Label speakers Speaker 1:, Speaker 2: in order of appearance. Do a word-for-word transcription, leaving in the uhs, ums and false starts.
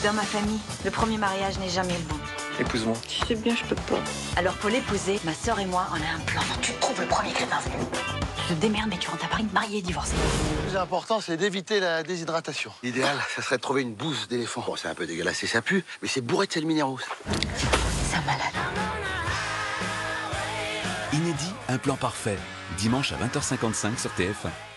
Speaker 1: Dans ma famille, le premier mariage n'est jamais le bon.
Speaker 2: Épouse-moi.
Speaker 3: Tu sais bien, je peux pas.
Speaker 1: Alors pour l'épouser, ma sœur et moi, on a un plan. Tu trouves le premier crétin venu. Tu te démerdes, mais tu rentres à Paris marié et divorcé.
Speaker 4: Le plus important, c'est d'éviter la déshydratation. L'idéal, ça serait de trouver une bouse d'éléphant. Bon, c'est un peu dégueulasse et ça pue, mais c'est bourré de sels minéraux.
Speaker 1: C'est un malade.
Speaker 5: Inédit, un plan parfait. Dimanche à vingt heures cinquante-cinq sur T F un.